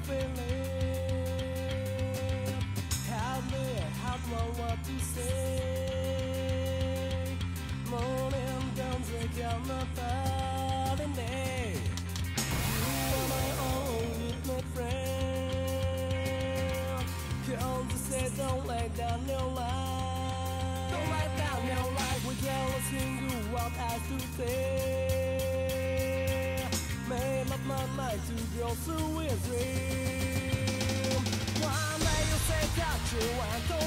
feeling. Have no what to say. Morning comes again, the Friday day. You are my only friend. Come to say don't lay down your life. Don't lay down your life without listening to what I have to say. Made up my mind to go through a dream. One day you say that you want to